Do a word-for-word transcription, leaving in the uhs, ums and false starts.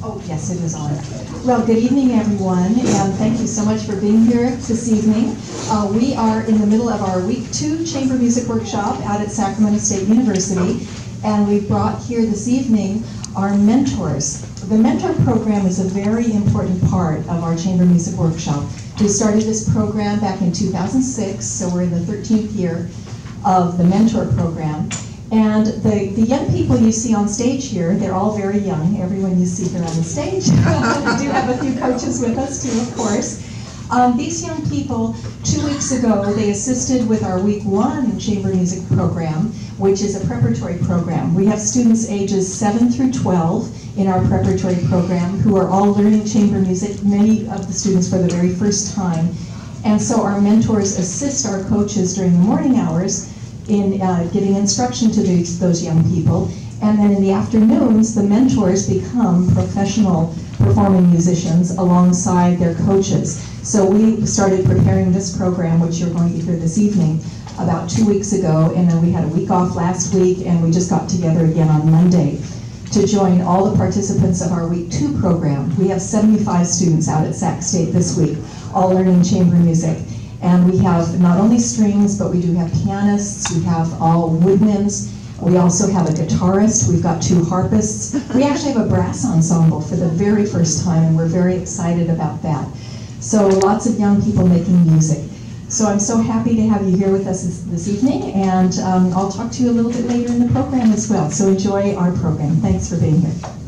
Oh, yes, it is on. Well, good evening, everyone, and thank you so much for being here this evening. Uh, we are in the middle of our week two chamber music workshop out at Sacramento State University, and we've brought here this evening our mentors. The mentor program is a very important part of our chamber music workshop. We started this program back in two thousand six, so we're in the thirteenth year of the mentor program. And the, the young people you see on stage here, they're all very young, everyone you see here on the stage. We do have a few coaches with us too, of course. Um, these young people, two weeks ago, they assisted with our week one chamber music program, which is a preparatory program. We have students ages seven through twelve in our preparatory program who are all learning chamber music, many of the students for the very first time. And so our mentors assist our coaches during the morning hours in uh, giving instruction to these, those young people. And then in the afternoons, the mentors become professional performing musicians alongside their coaches. So we started preparing this program, which you're going to hear this evening, about two weeks ago, and then we had a week off last week, and we just got together again on Monday to join all the participants of our week two program. We have seventy-five students out at Sac State this week, all learning chamber music. And we have not only strings, but we do have pianists, we have all woodwinds, we also have a guitarist, we've got two harpists. We actually have a brass ensemble for the very first time, and we're very excited about that. So lots of young people making music. So I'm so happy to have you here with us this, this evening, and um, I'll talk to you a little bit later in the program as well. So enjoy our program. Thanks for being here.